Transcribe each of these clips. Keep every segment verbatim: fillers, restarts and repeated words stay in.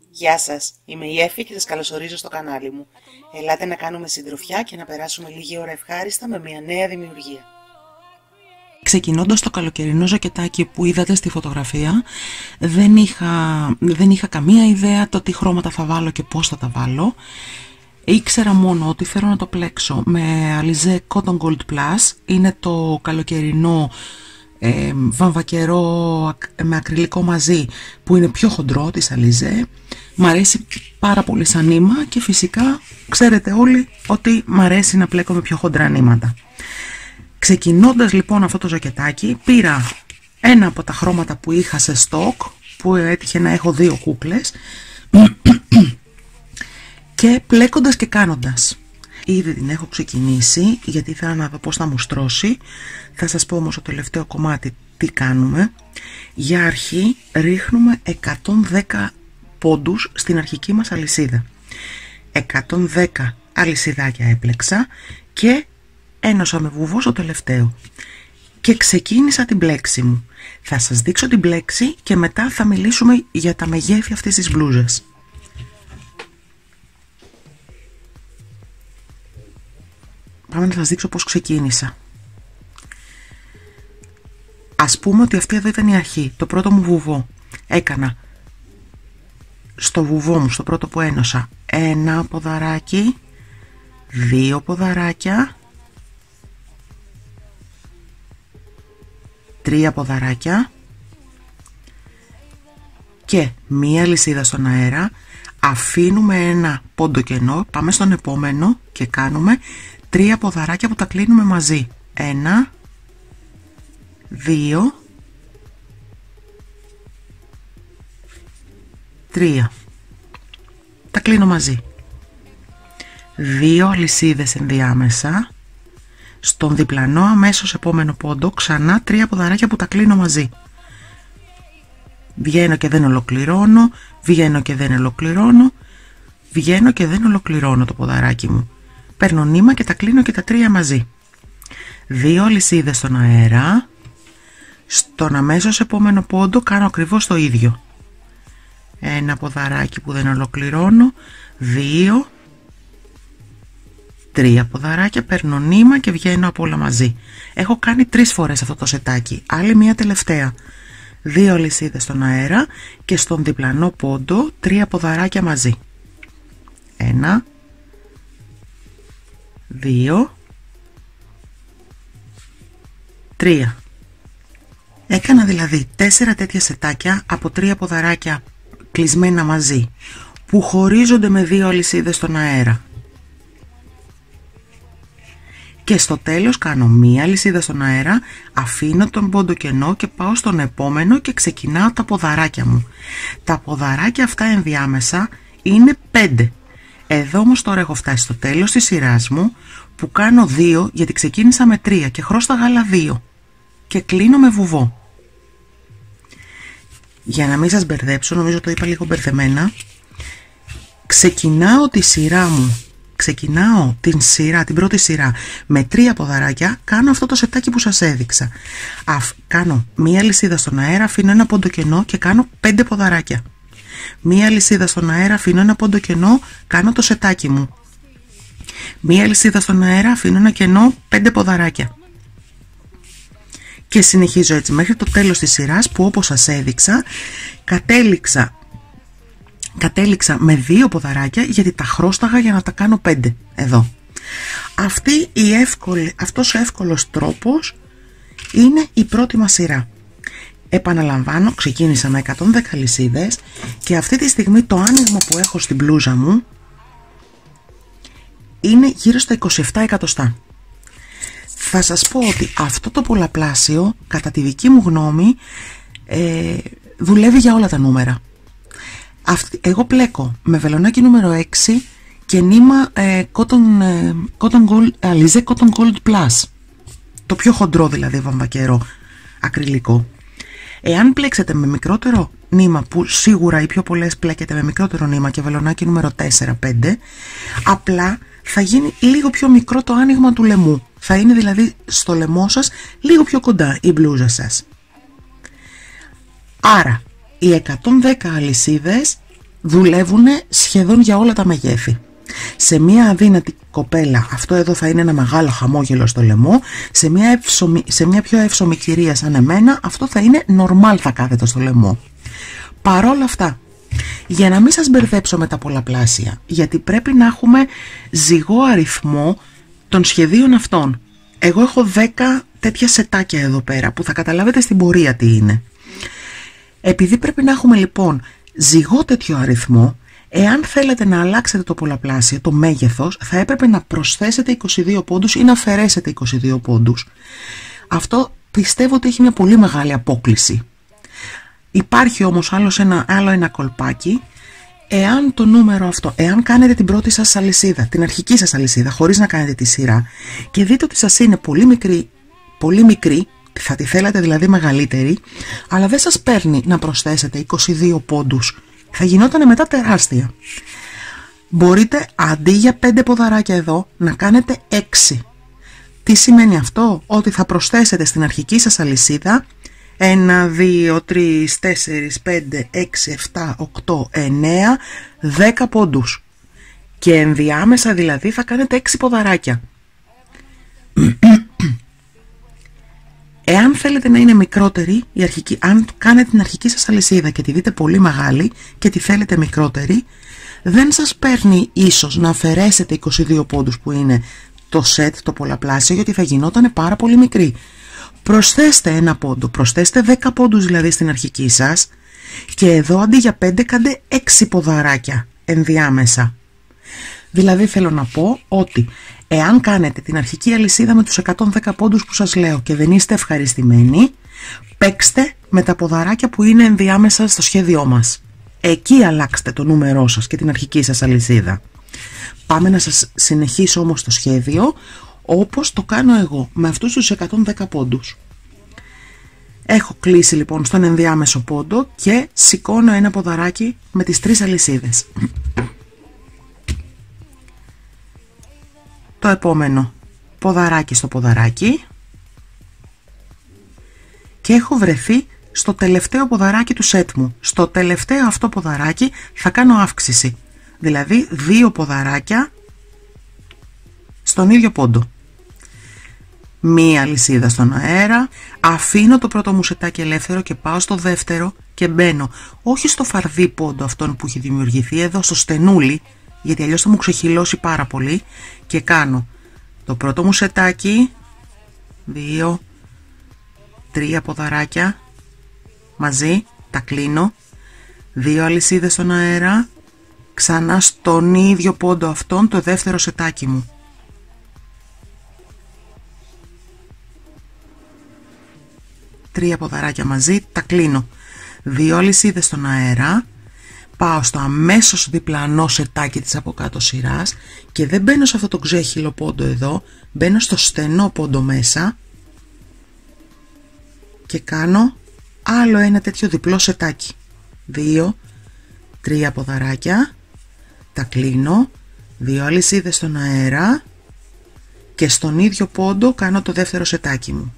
Γεια σας, είμαι η Εφη και σας καλωσορίζω στο κανάλι μου. Ελάτε να κάνουμε συντροφιά και να περάσουμε λίγη ώρα ευχάριστα με μια νέα δημιουργία. Ξεκινώντας το καλοκαιρινό ζακετάκι που είδατε στη φωτογραφία, δεν είχα, δεν είχα καμία ιδέα το τι χρώματα θα βάλω και πώς θα τα βάλω. Ήξερα μόνο ότι θέλω να το πλέξω με Alize Cotton Gold Plus. Είναι το καλοκαιρινό ε, βαμβακερό με ακριλικό μαζί που είναι πιο χοντρό της Alize. Μ' αρέσει πάρα πολύ σαν νήμα και φυσικά ξέρετε όλοι ότι μ' αρέσει να πλέκω με πιο χοντρά νήματα. Ξεκινώντας λοιπόν αυτό το ζακετάκι, πήρα ένα από τα χρώματα που είχα σε στόκ, που έτυχε να έχω δύο κούκλες, και πλέκοντας και κάνοντας. Ήδη την έχω ξεκινήσει γιατί ήθελα να δω πώς θα μου στρώσει. Θα σας πω όμως το τελευταίο κομμάτι τι κάνουμε. Για αρχή ρίχνουμε εκατόν δέκα πόντους στην αρχική μας αλυσίδα. εκατόν δέκα αλυσιδάκια έπλεξα και ένωσα με βουβό στο τελευταίο. Και ξεκίνησα την πλέξη μου. Θα σας δείξω την πλέξη και μετά θα μιλήσουμε για τα μεγέθη αυτής της μπλούζας. Πάμε να σας δείξω πώς ξεκίνησα. Ας πούμε ότι αυτή εδώ ήταν η αρχή, το πρώτο μου βουβό. Έκανα στο βουβό μου, στο πρώτο που ένωσα, ένα ποδαράκι, δύο ποδαράκια, τρία ποδαράκια και μία λυσίδα στον αέρα. Αφήνουμε ένα πόντο κενό, πάμε στον επόμενο και κάνουμε τρία ποδαράκια που τα κλείνουμε μαζί. Ένα, δύο, τρία. Τα κλείνω μαζί. Δύο αλυσίδες ενδιάμεσα. Στον διπλανό αμέσως επόμενο πόντο ξανά τρία ποδαράκια που τα κλείνω μαζί. Βγαίνω και δεν ολοκληρώνω, βγαίνω και δεν ολοκληρώνω, βγαίνω και δεν ολοκληρώνω το ποδαράκι μου. Παίρνω νήμα και τα κλείνω και τα τρία μαζί. Δύο αλυσίδες στον αέρα. Στον αμέσως επόμενο πόντο κάνω ακριβώς το ίδιο. Ένα ποδαράκι που δεν ολοκληρώνω, δύο, τρία ποδαράκια, παίρνω νήμα και βγαίνω από όλα μαζί. Έχω κάνει τρεις φορές αυτό το σετάκι, άλλη μία τελευταία. Δύο αλυσίδες στον αέρα και στον διπλανό πόντο τρία ποδαράκια μαζί. Ένα, δύο, τρία. Έκανα δηλαδή τέσσερα τέτοια σετάκια από τρία ποδαράκια κλεισμένα μαζί που χωρίζονται με δύο αλυσίδες στον αέρα. Και στο τέλος κάνω μία αλυσίδα στον αέρα, αφήνω τον πόντο κενό και πάω στον επόμενο και ξεκινάω τα ποδαράκια μου. Τα ποδαράκια αυτά ενδιάμεσα είναι πέντε. Εδώ όμως τώρα έχω φτάσει στο τέλος της σειράς μου που κάνω δύο γιατί ξεκίνησα με τρία και χρώσταγα άλλα δύο. Και κλείνω με βουβό. Για να μην σας μπερδέψω, νομίζω το είπα λίγο μπερδεμένα, ξεκινάω τη σειρά μου. Ξεκινάω την σειρά, την πρώτη σειρά με τρία ποδαράκια, κάνω αυτό το σετάκι που σας έδειξα. Αφ, κάνω μία λυσίδα στον αέρα, αφήνω ένα πόντο κενό και κάνω πέντε ποδαράκια. Μία λυσίδα στον αέρα, αφήνω ένα πόντο κενό, κάνω το σετάκι μου. Μία λυσίδα στον αέρα, αφήνω ένα κενό, πέντε ποδαράκια. Και συνεχίζω έτσι μέχρι το τέλος της σειράς που όπως σας έδειξα κατέληξα Κατέληξα με δύο ποδαράκια γιατί τα χρώσταγα για να τα κάνω πέντε εδώ. Αυτή η εύκολη, αυτός ο εύκολος τρόπος είναι η πρώτη μας σειρά. Επαναλαμβάνω, ξεκίνησα με εκατόν δέκα λυσίδες και αυτή τη στιγμή το άνοιγμα που έχω στην μπλούζα μου είναι γύρω στα είκοσι επτά εκατοστά. Θα σας πω ότι αυτό το πολλαπλάσιο, κατά τη δική μου γνώμη, ε, δουλεύει για όλα τα νούμερα. Εγώ πλέκω με βελονάκι νούμερο έξι και νήμα ε, cotton, ε, cotton gold, Alize Cotton Gold Plus. Το πιο χοντρό δηλαδή βαμβακερό ακριλικό. Εάν πλέξετε με μικρότερο νήμα, που σίγουρα οι πιο πολλές πλέκετε με μικρότερο νήμα και βελονάκι νούμερο τέσσερα πέντε, απλά θα γίνει λίγο πιο μικρό το άνοιγμα του λαιμού. Θα είναι δηλαδή στο λαιμό σας λίγο πιο κοντά η μπλούζα σας. Άρα οι εκατόν δέκα αλυσίδες δουλεύουν σχεδόν για όλα τα μεγέθη. Σε μια αδύνατη κοπέλα αυτό εδώ θα είναι ένα μεγάλο χαμόγελο στο λαιμό, σε μια, εύσωμη, σε μια πιο εύσωμη κυρία σαν εμένα αυτό θα είναι normal, θα κάθεται στο λαιμό. Παρόλα αυτά, για να μην σας μπερδέψω με τα πολλαπλάσια, γιατί πρέπει να έχουμε ζυγό αριθμό των σχεδίων αυτών. Εγώ έχω δέκα τέτοια σετάκια εδώ πέρα που θα καταλάβετε στην πορεία τι είναι. Επειδή πρέπει να έχουμε λοιπόν ζυγό τέτοιο αριθμό, εάν θέλετε να αλλάξετε το πολλαπλάσιο, το μέγεθος, θα έπρεπε να προσθέσετε είκοσι δύο πόντους ή να αφαιρέσετε είκοσι δύο πόντους. Αυτό πιστεύω ότι έχει μια πολύ μεγάλη απόκλιση. Υπάρχει όμως άλλος ένα, άλλο ένα κολπάκι. Εάν το νούμερο αυτό, εάν κάνετε την πρώτη σας αλυσίδα, την αρχική σας αλυσίδα, χωρίς να κάνετε τη σειρά, και δείτε ότι σας είναι πολύ μικρή, πολύ μικρή, θα τη θέλατε δηλαδή μεγαλύτερη, αλλά δεν σας παίρνει να προσθέσετε είκοσι δύο πόντους, θα γινόταν μετά τεράστια. Μπορείτε αντί για πέντε ποδαράκια εδώ να κάνετε έξι. Τι σημαίνει αυτό? Ότι θα προσθέσετε στην αρχική σας αλυσίδα ένα, δύο, τρία, τέσσερα, πέντε, έξι, επτά, οκτώ, εννέα, δέκα πόντους. Και ενδιάμεσα δηλαδή θα κάνετε έξι ποδαράκια. Εάν θέλετε να είναι μικρότερη, η αρχική, αν κάνετε την αρχική σας αλυσίδα και τη δείτε πολύ μεγάλη και τη θέλετε μικρότερη, δεν σας παίρνει ίσως να αφαιρέσετε είκοσι δύο πόντους που είναι το σετ, το πολλαπλάσιο, γιατί θα γινόταν πάρα πολύ μικρή. Προσθέστε ένα πόντο, προσθέστε δέκα πόντους δηλαδή στην αρχική σας και εδώ αντί για πέντε κάντε έξι ποδαράκια ενδιάμεσα. Δηλαδή θέλω να πω ότι εάν κάνετε την αρχική αλυσίδα με τους εκατόν δέκα πόντους που σας λέω και δεν είστε ευχαριστημένοι, παίξτε με τα ποδαράκια που είναι ενδιάμεσα στο σχέδιό μας. Εκεί αλλάξτε το νούμερό σας και την αρχική σας αλυσίδα. Πάμε να σας συνεχίσω όμως το σχέδιο όπως το κάνω εγώ, με αυτούς τους εκατόν δέκα πόντους. Έχω κλείσει λοιπόν στον ενδιάμεσο πόντο και σηκώνω ένα ποδαράκι με τις τρεις αλυσίδες. Το επόμενο ποδαράκι στο ποδαράκι και έχω βρεθεί στο τελευταίο ποδαράκι του σετ μου. Στο τελευταίο αυτό ποδαράκι θα κάνω αύξηση, δηλαδή δύο ποδαράκια στον ίδιο πόντο. Μία αλυσίδα στον αέρα, αφήνω το πρώτο μου σετάκι ελεύθερο και πάω στο δεύτερο και μπαίνω όχι στο φαρδί πόντο αυτόν που έχει δημιουργηθεί εδώ, στο στενούλι, γιατί αλλιώς θα μου ξεχυλώσει πάρα πολύ, και κάνω το πρώτο μου σετάκι, δύο, τρία ποδαράκια μαζί, τα κλείνω, δύο αλυσίδες στον αέρα, ξανά στον ίδιο πόντο αυτόν το δεύτερο σετάκι μου. Τρία ποδαράκια μαζί, τα κλείνω, δύο αλυσίδες στον αέρα, πάω στο αμέσως διπλανό σετάκι της από κάτω σειράς και δεν μπαίνω σε αυτό το ξέχυλο πόντο εδώ, μπαίνω στο στενό πόντο μέσα και κάνω άλλο ένα τέτοιο διπλό σετάκι, δύο, τρία ποδαράκια, τα κλείνω, δύο αλυσίδες στον αέρα και στον ίδιο πόντο κάνω το δεύτερο σετάκι μου.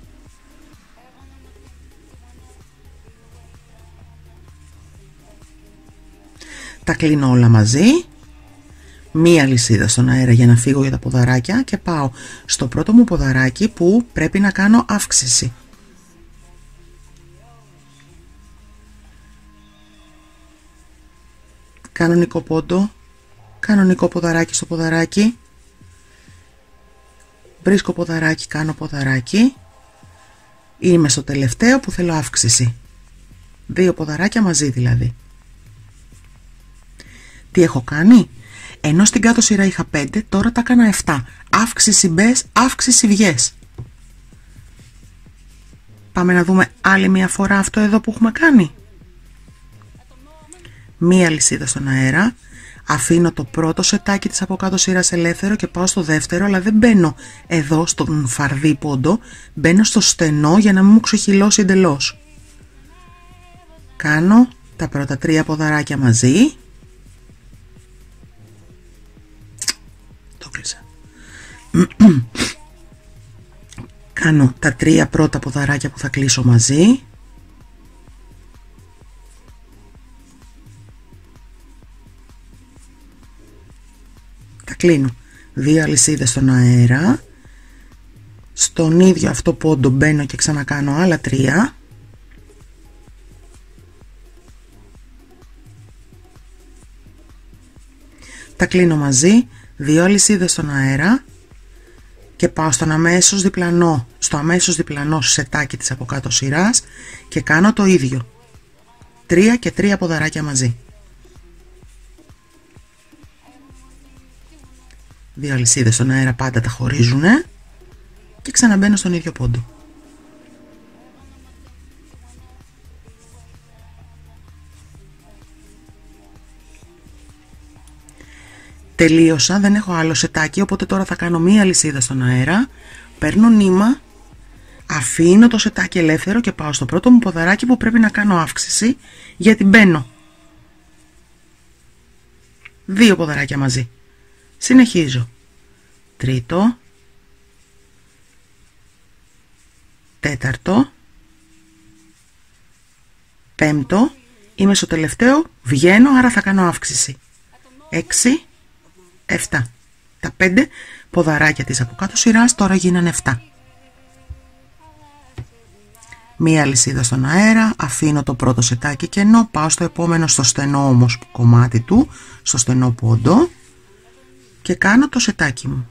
Τα κλείνω όλα μαζί, μία αλυσίδα στον αέρα για να φύγω για τα ποδαράκια και πάω στο πρώτο μου ποδαράκι που πρέπει να κάνω αύξηση. Κανονικό πόντο, κανονικό ποδαράκι στο ποδαράκι, βρίσκω ποδαράκι, κάνω ποδαράκι, είμαι στο τελευταίο που θέλω αύξηση, δύο ποδαράκια μαζί δηλαδή. Τι έχω κάνει? Ενώ στην κάτω σειρά είχα πέντε, τώρα τα έκανα επτά. Αύξηση μπες, αύξηση βγες. Πάμε να δούμε άλλη μια φορά αυτό εδώ που έχουμε κάνει. Μία αλυσίδα στον αέρα, αφήνω το πρώτο σετάκι της από κάτω σειράς ελεύθερο και πάω στο δεύτερο, αλλά δεν μπαίνω εδώ στον φαρδί πόντο, μπαίνω στο στενό για να μην μου ξεχυλώσει εντελώς. Κάνω τα πρώτα τρία ποδαράκια μαζί. Κάνω τα τρία πρώτα ποδαράκια που θα κλείσω μαζί, κλείνω. Δύο αλυσίδες στον αέρα, στον ίδιο αυτό πόντο μπαίνω και ξανακάνω άλλα τρία, τα κλείνω μαζί, δύο αλυσίδες στον αέρα και πάω στον αμέσως διπλανό, στο αμέσως διπλανό σετάκι της από κάτω σειράς και κάνω το ίδιο, τρία και τρία ποδαράκια μαζί. Δύο αλυσίδες στον αέρα πάντα τα χωρίζουνε και ξαναμπαίνω στον ίδιο πόντο. Τελείωσα, δεν έχω άλλο σετάκι, οπότε τώρα θα κάνω μία αλυσίδα στον αέρα, παίρνω νήμα, αφήνω το σετάκι ελεύθερο και πάω στο πρώτο μου ποδαράκι που πρέπει να κάνω αύξηση, γιατί μπαίνω. Δύο ποδαράκια μαζί. Συνεχίζω. Τρίτο, τέταρτο, πέμπτο, είμαι στο τελευταίο, βγαίνω, άρα θα κάνω αύξηση. Έξι, επτά. Τα πέντε ποδαράκια της από κάτω σειράς τώρα γίνανε επτά. Μία αλυσίδα στον αέρα, αφήνω το πρώτο σετάκι κενό, πάω στο επόμενο, στο στενό όμως κομμάτι του, στο στενό πόντο και κάνω το σετάκι μου.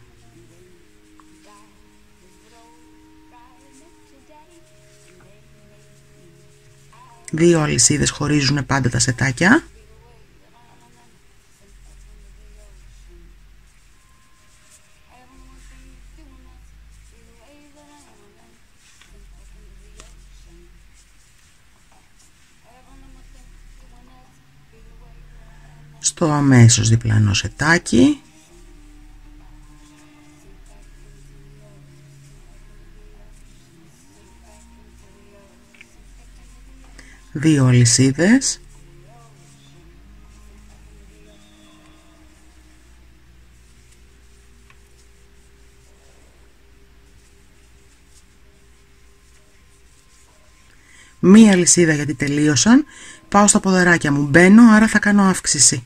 Δύο αλυσίδες χωρίζουν πάντα τα σετάκια. Στο αμέσως διπλανό σετάκι δύο αλυσίδες, μία αλυσίδα γιατί τελείωσαν, πάω στα ποδαράκια μου, μπαίνω, άρα θα κάνω αύξηση.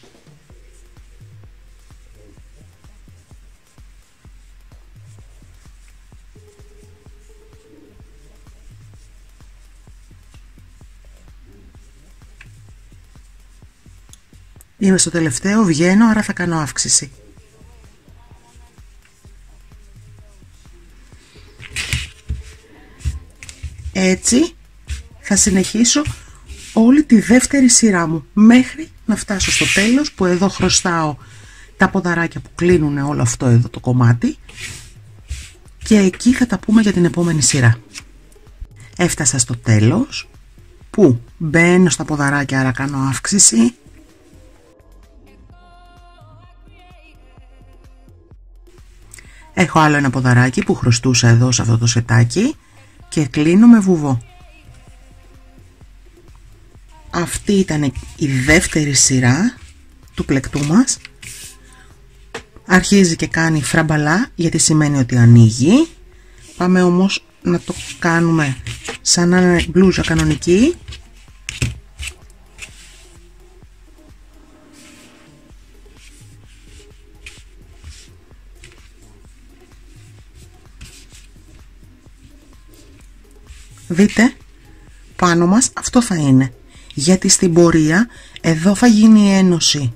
Είμαι στο τελευταίο, βγαίνω, άρα θα κάνω αύξηση. Έτσι θα συνεχίσω όλη τη δεύτερη σειρά μου μέχρι να φτάσω στο τέλος, που εδώ χρωστάω τα ποδαράκια που κλείνουν όλο αυτό εδώ το κομμάτι και εκεί θα τα πούμε για την επόμενη σειρά. Έφτασα στο τέλος που μπαίνω στα ποδαράκια, άρα κάνω αύξηση. Έχω άλλο ένα ποδαράκι που χρωστούσα εδώ σε αυτό το σετάκι και κλείνω με βουβό. Αυτή ήταν η δεύτερη σειρά του πλεκτού μας. Αρχίζει και κάνει φραμπαλά γιατί σημαίνει ότι ανοίγει. Πάμε όμως να το κάνουμε σαν να είναι μπλούζα κανονική. Δείτε, πάνω μας αυτό θα είναι, γιατί στην πορεία εδώ θα γίνει η ένωση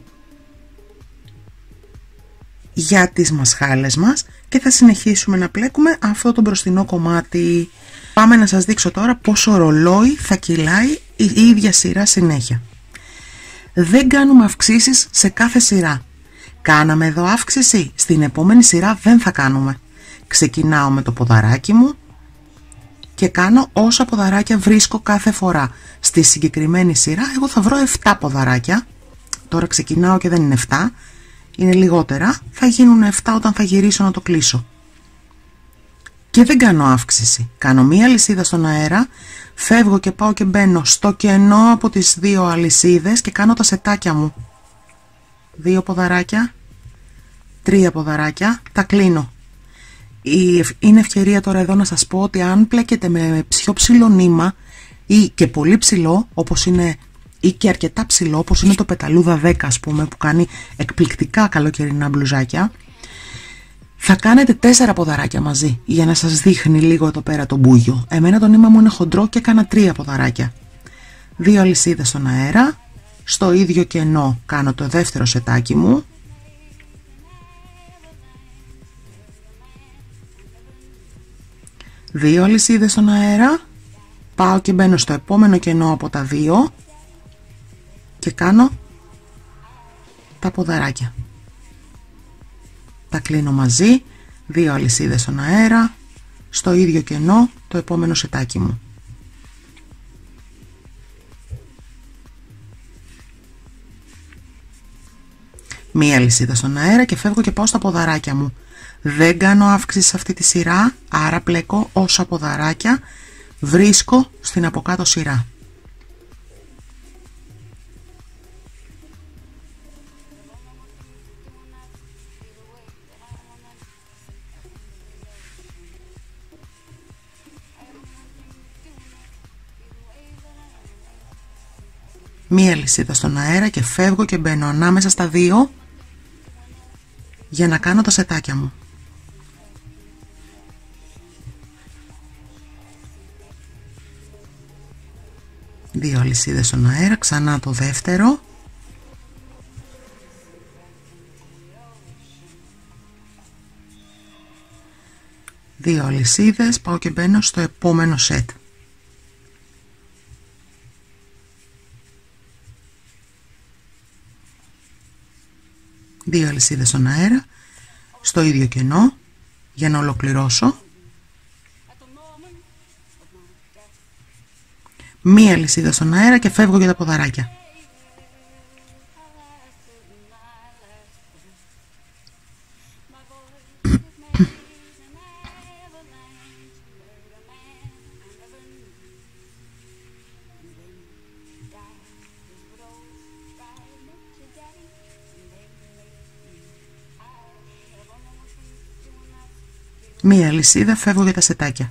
για τις μασχάλες μας και θα συνεχίσουμε να πλέκουμε αυτό το μπροστινό κομμάτι. Πάμε να σας δείξω τώρα πόσο ρολόι θα κυλάει η ίδια σειρά συνέχεια. Δεν κάνουμε αυξήσεις σε κάθε σειρά. Κάναμε εδώ αύξηση, στην επόμενη σειρά δεν θα κάνουμε. Ξεκινάω με το ποδαράκι μου και κάνω όσα ποδαράκια βρίσκω κάθε φορά. Στη συγκεκριμένη σειρά εγώ θα βρω επτά ποδαράκια. Τώρα ξεκινάω και δεν είναι επτά, είναι λιγότερα. Θα γίνουν επτά όταν θα γυρίσω να το κλείσω. Και δεν κάνω αύξηση. Κάνω μία αλυσίδα στον αέρα, φεύγω και πάω και μπαίνω στο κενό από τις δύο αλυσίδες και κάνω τα σετάκια μου. Δύο ποδαράκια, τρία ποδαράκια, τα κλείνω. Είναι ευκαιρία τώρα εδώ να σας πω ότι αν πλέκετε με πιο ψηλό νήμα ή και πολύ ψηλό, όπως είναι, ή και αρκετά ψηλό, όπως είναι το πεταλούδα δέκα ας πούμε, που κάνει εκπληκτικά καλοκαιρινά μπλουζάκια, Θα κάνετε τέσσερα ποδαράκια μαζί για να σας δείχνει λίγο εδώ πέρα το μπούγιο. Εμένα το νήμα μου είναι χοντρό και έκανα τρία ποδαράκια. Δύο αλυσίδες στον αέρα. Στο ίδιο κενό κάνω το δεύτερο σετάκι μου. Δύο αλυσίδες στον αέρα. Πάω και μπαίνω στο επόμενο κενό από τα δύο και κάνω τα ποδαράκια. Τα κλείνω μαζί. Δύο αλυσίδες στον αέρα. Στο ίδιο κενό το επόμενο σετάκι μου. Μία αλυσίδα στον αέρα και φεύγω και πάω στα ποδαράκια μου. Δεν κάνω αύξηση σε αυτή τη σειρά, άρα πλέκω όσα ποδαράκια βρίσκω στην από κάτω σειρά. Μία αλυσίδα στον αέρα και φεύγω και μπαίνω ανάμεσα στα δύο για να κάνω τα σετάκια μου. Δύο αλυσίδες στον αέρα, ξανά το δεύτερο. Δύο αλυσίδες, πάω και μπαίνω στο επόμενο σετ. Δύο αλυσίδες στον αέρα, στο ίδιο κενό, για να ολοκληρώσω. Μία αλυσίδα στον αέρα και φεύγω για τα ποδαράκια. Μία αλυσίδα, φεύγω για τα σετάκια.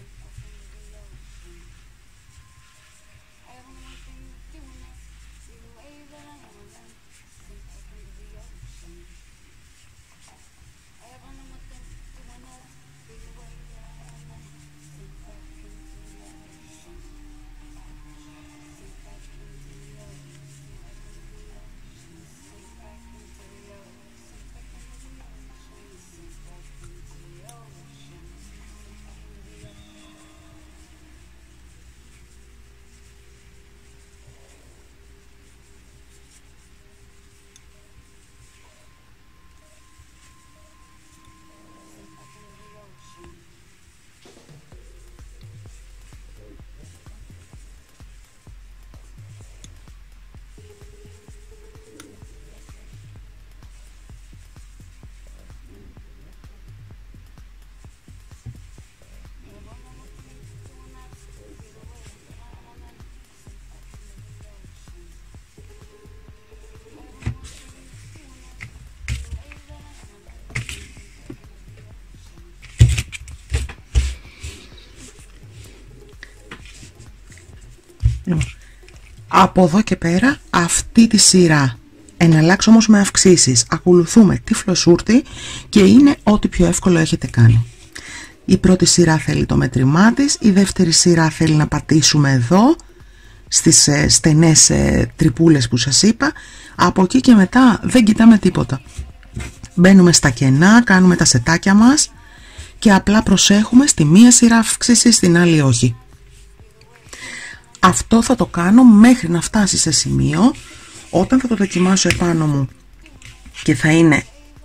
Από εδώ και πέρα αυτή τη σειρά, εναλλάξω όμως με αυξήσεις, ακολουθούμε τη φλοσούρτη και είναι ό,τι πιο εύκολο έχετε κάνει. Η πρώτη σειρά θέλει το μέτρημά της, η δεύτερη σειρά θέλει να πατήσουμε εδώ στις ε, στενές ε, τρυπούλες που σας είπα. Από εκεί και μετά δεν κοιτάμε τίποτα. Μπαίνουμε στα κενά, κάνουμε τα σετάκια μας και απλά προσέχουμε στη μία σειρά αύξηση, στην άλλη όχι. Αυτό θα το κάνω μέχρι να φτάσει σε σημείο όταν θα το δοκιμάσω επάνω μου και θα είναι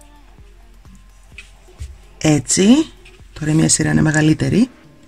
έτσι. Τώρα μια σειρά είναι μεγαλύτερη.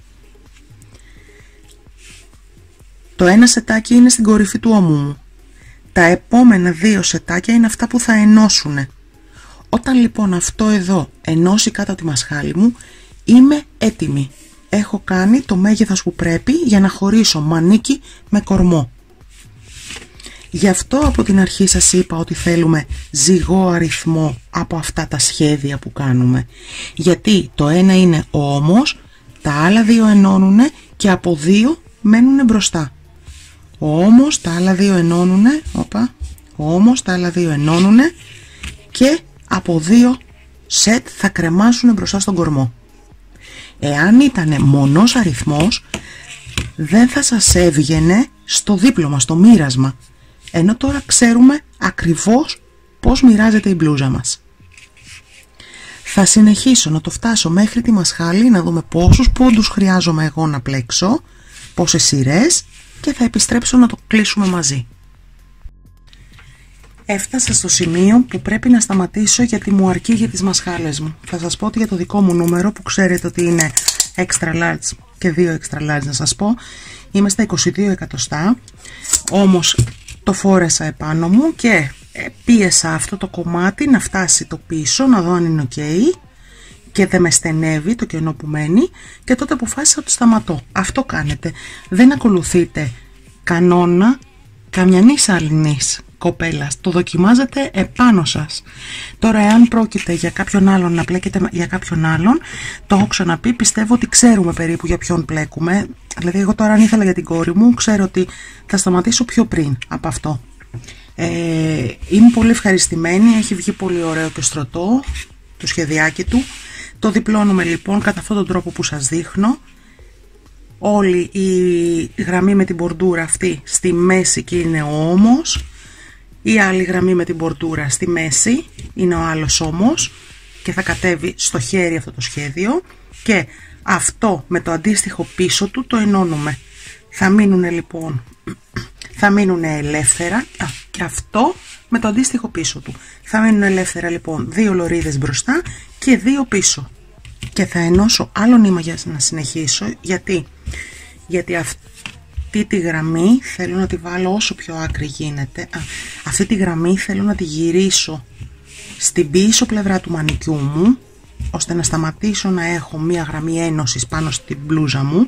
Το ένα σετάκι είναι στην κορυφή του ώμου μου. Τα επόμενα δύο σετάκια είναι αυτά που θα ενώσουν. Όταν λοιπόν αυτό εδώ ενώσει κάτω τη μασχάλη μου, είμαι έτοιμη. Έχω κάνει το μέγεθος που πρέπει για να χωρίσω μανίκι με κορμό. Γι' αυτό από την αρχή σας είπα ότι θέλουμε ζυγό αριθμό από αυτά τα σχέδια που κάνουμε. Γιατί το ένα είναι ο ώμος, τα άλλα δύο ενώνουν και από δύο μένουν μπροστά. Ο ώμος, τα άλλα δύο ενώνουν, όπα, ο ώμος, τα άλλα δύο ενώνουν και από δύο σετ θα κρεμάσουν μπροστά στον κορμό. Εάν ήταν μονός αριθμός, δεν θα σας έβγαινε στο δίπλωμα, στο μοίρασμα. Ενώ τώρα ξέρουμε ακριβώς πώς μοιράζεται η μπλούζα μας. Θα συνεχίσω να το φτάσω μέχρι τη μασχάλη, να δούμε πόσους πόντους χρειάζομαι εγώ να πλέξω, πόσες σειρές, και θα επιστρέψω να το κλείσουμε μαζί. Έφτασα στο σημείο που πρέπει να σταματήσω γιατί μου αρκεί για τις μασχάλες μου. Θα σας πω ότι για το δικό μου νούμερο, που ξέρετε ότι είναι extra large και δύο extra large να σας πω, είμαι στα είκοσι δύο εκατοστά, όμως το φόρεσα επάνω μου και πίεσα αυτό το κομμάτι να φτάσει το πίσω, να δω αν είναι ok και δεν με στενεύει το κενό που μένει, και τότε αποφάσισα ότι σταματώ. Αυτό κάνετε. Δεν ακολουθείτε κανόνα καμιανής αλληνής κοπέλας. Το δοκιμάζετε επάνω σας. Τώρα, εάν πρόκειται για κάποιον άλλον να πλέκετε για κάποιον άλλον, το έχω ξαναπεί, πιστεύω ότι ξέρουμε περίπου για ποιον πλέκουμε. Δηλαδή, εγώ τώρα αν ήθελα για την κόρη μου, ξέρω ότι θα σταματήσω πιο πριν από αυτό. Ε, είμαι πολύ ευχαριστημένη, έχει βγει πολύ ωραίο και στρωτό το σχεδιάκι του. Το διπλώνουμε λοιπόν κατά αυτόν τον τρόπο που σας δείχνω. Όλη η γραμμή με την μπορντούρα αυτή στη μέση και είναι ο ώμος. Η άλλη γραμμή με την μπορντούρα στη μέση είναι ο άλλος ώμος και θα κατέβει στο χέρι αυτό το σχέδιο, και αυτό με το αντίστοιχο πίσω του το ενώνουμε. Θα μείνουν λοιπόν θα μείνουν ελεύθερα, α, και αυτό με το αντίστοιχο πίσω του. Θα μείνουν ελεύθερα λοιπόν δύο λωρίδες μπροστά και δύο πίσω. Και θα ενώσω άλλο νήμα για να συνεχίσω. Γιατί, γιατί αυτή τη γραμμή θέλω να τη βάλω όσο πιο άκρη γίνεται. Α, αυτή τη γραμμή θέλω να τη γυρίσω στην πίσω πλευρά του μανικιού μου, ώστε να σταματήσω να έχω μία γραμμή ένωσης πάνω στην μπλούζα μου.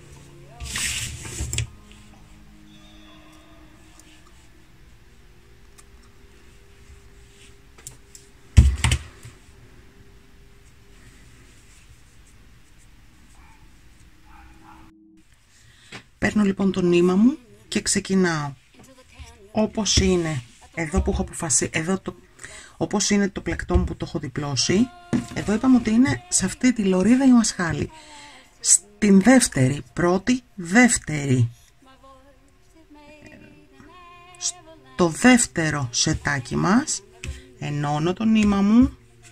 Παίρνω λοιπόν το νήμα μου και ξεκινάω όπως είναι εδώ που έχω αποφασίσει, εδώ το, όπως είναι το πλεκτό μου που το έχω διπλώσει. Εδώ είπαμε ότι είναι σε αυτή τη λωρίδα η μασχάλη. Στην δεύτερη, πρώτη, δεύτερη, στο δεύτερο σετάκι μας ενώνω το νήμα μου,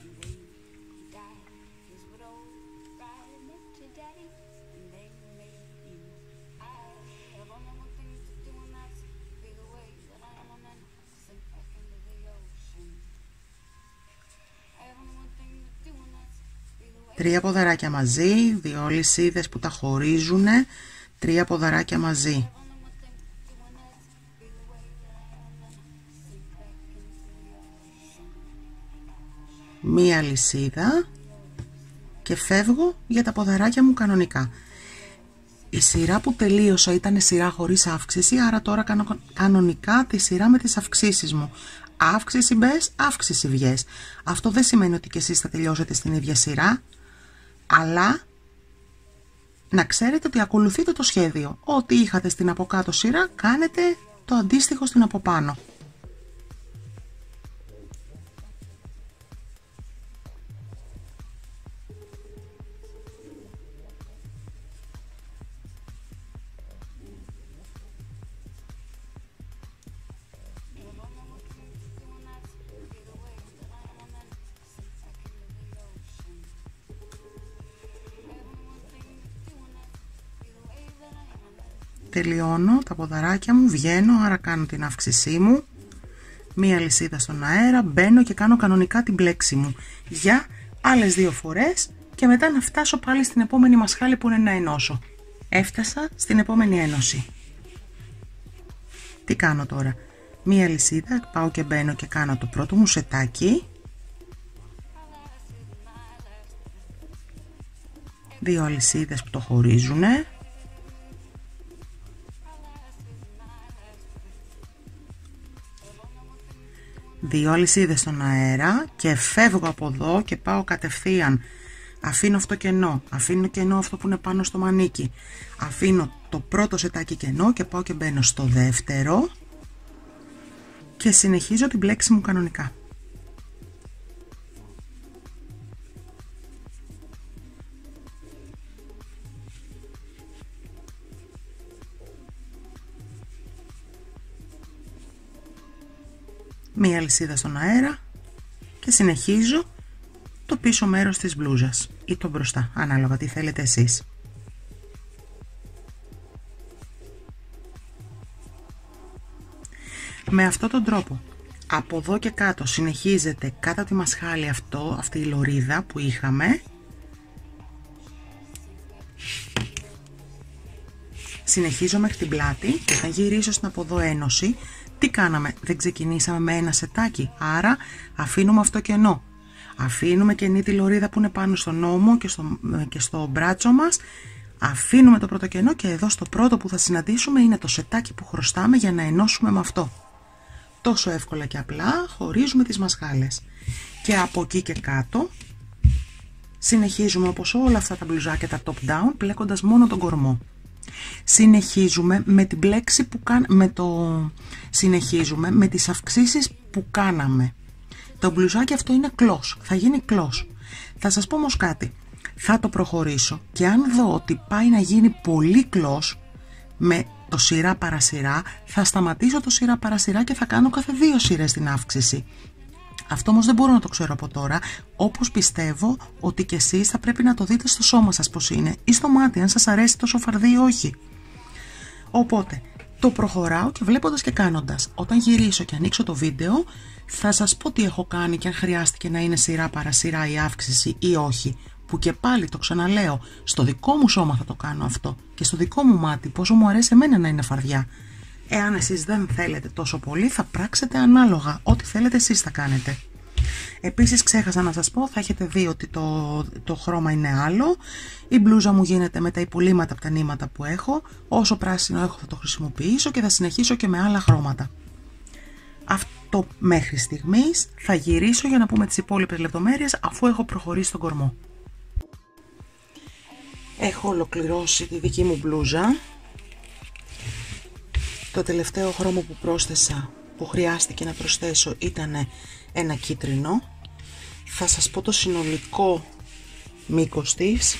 τρία ποδαράκια μαζί, δύο λυσίδες που τα χωρίζουν, τρία ποδαράκια μαζί. Μία λυσίδα και φεύγω για τα ποδαράκια μου κανονικά. Η σειρά που τελείωσα ήταν σειρά χωρίς αύξηση, άρα τώρα κάνω κανονικά τη σειρά με τις αυξήσεις μου. Αύξηση μπες, αύξηση βγες. Αυτό δεν σημαίνει ότι και εσείς θα τελειώσετε στην ίδια σειρά, αλλά να ξέρετε ότι ακολουθείτε το σχέδιο. Ό,τι είχατε στην από κάτω σειρά, κάνετε το αντίστοιχο στην από πάνω. Τελειώνω τα ποδαράκια μου, βγαίνω, άρα κάνω την αύξησή μου, μία λυσίδα στον αέρα, μπαίνω και κάνω κανονικά την πλέξη μου για άλλες δύο φορές και μετά να φτάσω πάλι στην επόμενη μασχάλη που είναι να ενώσω. Έφτασα στην επόμενη ένωση. Τι κάνω τώρα? Μία λυσίδα, πάω και μπαίνω και κάνω το πρώτο μου σετάκι, δύο αλυσίδες που το χωρίζουνε, δύο αλυσίδες στον αέρα και φεύγω από εδώ και πάω κατευθείαν. Αφήνω αυτό κενό, αφήνω κενό αυτό που είναι πάνω στο μανίκι, αφήνω το πρώτο σετάκι κενό και πάω και μπαίνω στο δεύτερο και συνεχίζω την πλέξη μου κανονικά. μία αλυσίδα στον αέρα και συνεχίζω το πίσω μέρος της μπλούζας ή το μπροστά, ανάλογα τι θέλετε εσείς. Με αυτόν τον τρόπο από εδώ και κάτω συνεχίζεται κάτω τη μασχάλη αυτό, αυτή η λωρίδα που είχαμε. Συνεχίζω μέχρι την πλάτη και θα γυρίσω στην από εδώ ένωση. Τι κάναμε, δεν ξεκινήσαμε με ένα σετάκι, άρα αφήνουμε αυτό κενό. Αφήνουμε κενή τη λωρίδα που είναι πάνω στον ώμο και στο, και στο μπράτσο μας. Αφήνουμε το πρώτο κενό και εδώ στο πρώτο που θα συναντήσουμε είναι το σετάκι που χρωστάμε για να ενώσουμε με αυτό. Τόσο εύκολα και απλά χωρίζουμε τις μασχάλες. Και από εκεί και κάτω συνεχίζουμε όπως όλα αυτά τα μπλουζάκια τα top down, πλέκοντας μόνο τον κορμό. Συνεχίζουμε με την πλέξη που κάν... με το... συνεχίζουμε με τις αυξήσεις που κάναμε. Το μπλουζάκι αυτό είναι κλος, θα γίνει κλος. Θα σας πω όμως κάτι, θα το προχωρήσω και αν δω ότι πάει να γίνει πολύ κλος με το σειρά παρασειρά, θα σταματήσω το σειρά παρασειρά και θα κάνω κάθε δύο σειρές την αύξηση. Αυτό όμως δεν μπορώ να το ξέρω από τώρα, όπως πιστεύω ότι και εσείς θα πρέπει να το δείτε στο σώμα σας πως είναι ή στο μάτι, αν σας αρέσει τόσο φαρδί ή όχι. Οπότε το προχωράω και βλέποντας και κάνοντας. Όταν γυρίσω και ανοίξω το βίντεο θα σας πω τι έχω κάνει και αν χρειάστηκε να είναι σειρά παρασειρά η αύξηση ή όχι. Που και πάλι το ξαναλέω, στο δικό μου σώμα θα το κάνω αυτό και στο δικό μου μάτι, πόσο μου αρέσει εμένα να είναι φαρδιά. Εάν εσείς δεν θέλετε τόσο πολύ θα πράξετε ανάλογα, ό,τι θέλετε εσείς θα κάνετε. Επίσης ξέχασα να σας πω, θα έχετε δει ότι το, το χρώμα είναι άλλο. Η μπλούζα μου γίνεται με τα υπολείμματα από τα νήματα που έχω. Όσο πράσινο έχω θα το χρησιμοποιήσω και θα συνεχίσω και με άλλα χρώματα. Αυτό μέχρι στιγμής. Θα γυρίσω για να πούμε τις υπόλοιπες λεπτομέρειες αφού έχω προχωρήσει στον κορμό. Έχω ολοκληρώσει τη δική μου μπλούζα. Το τελευταίο χρώμα που πρόσθεσα, που χρειάστηκε να προσθέσω, ήταν ένα κίτρινο. Θα σας πω το συνολικό μήκος της.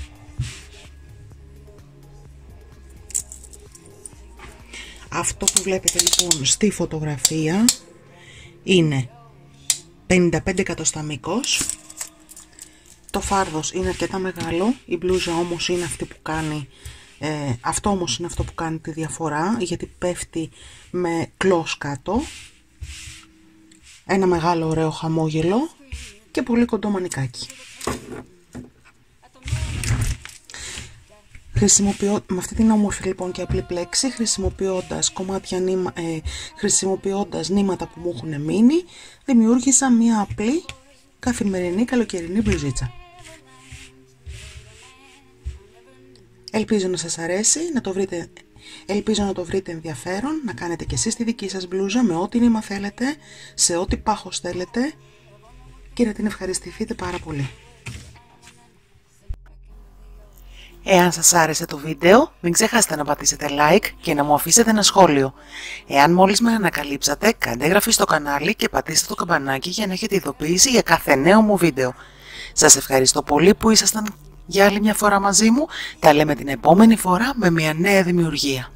Αυτό που βλέπετε λοιπόν στη φωτογραφία είναι πενήντα πέντε εκατοστά μήκος. Το φάρδος είναι αρκετά μεγάλο, η μπλούζα όμως είναι αυτή που κάνει, ε, αυτό όμως είναι αυτό που κάνει τη διαφορά, γιατί πέφτει με κλος κάτω, ένα μεγάλο ωραίο χαμόγελο και πολύ κοντό μανικάκι. Χρησιμοποιώ, με αυτή την όμορφη λοιπόν και απλή πλέξη, χρησιμοποιώντας κομμάτια νήμα, ε, χρησιμοποιώντας νήματα που μου έχουν μείνει, δημιούργησα μια απλή καθημερινή καλοκαιρινή μπλουζίτσα. Ελπίζω να σας αρέσει, να το βρείτε, ελπίζω να το βρείτε ενδιαφέρον, να κάνετε και εσείς τη δική σας μπλούζα με ό,τι νήμα θέλετε, σε ό,τι πάχος θέλετε και να την ευχαριστηθείτε πάρα πολύ. Εάν σας άρεσε το βίντεο, μην ξεχάσετε να πατήσετε like και να μου αφήσετε ένα σχόλιο. Εάν μόλις με ανακαλύψατε, κάντε εγγραφή στο κανάλι και πατήστε το καμπανάκι για να έχετε ειδοποίηση για κάθε νέο μου βίντεο. Σας ευχαριστώ πολύ που ήσασταν για άλλη μια φορά μαζί μου. Τα λέμε την επόμενη φορά με μια νέα δημιουργία.